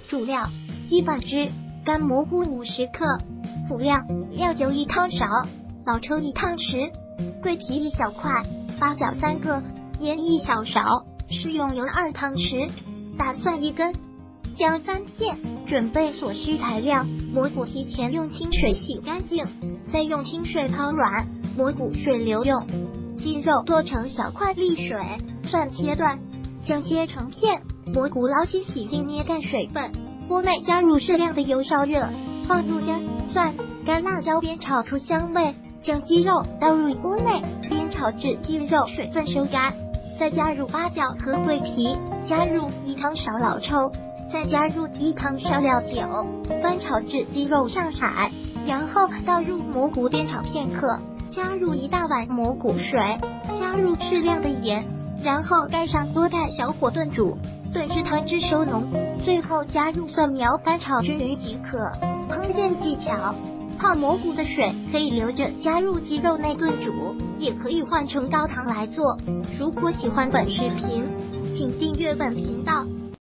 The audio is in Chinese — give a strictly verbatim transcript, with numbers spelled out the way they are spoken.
主料：鸡粉汁、干蘑菇五十克。辅料：料酒一汤勺，老抽一汤匙，桂皮一小块，八角三个，盐一小勺，食用油二汤匙，大蒜一根，姜三片。准备所需材料：蘑菇提前用清水洗干净，再用清水泡软，蘑菇水流用。鸡肉剁成小块沥水，蒜切断，姜切成片，蘑菇捞起洗净捏干水分。锅内加入适量的油烧热，放入姜、蒜、干辣椒煸炒出香味，将鸡肉倒入锅内煸炒至鸡肉水分收干，再加入八角和桂皮，加入一汤勺老抽，再加入一汤勺料酒，翻炒至鸡肉上海，然后倒入蘑菇煸炒片刻，加入一大碗蘑菇水，加入适量的盐，然后盖上锅盖小火炖煮，炖至汤汁收浓，最后加入蒜苗翻炒均匀即可。烹饪技巧：泡蘑菇的水可以留着加入鸡肉内炖煮，也可以换成高汤来做。如果喜欢本视频，请订阅本频道。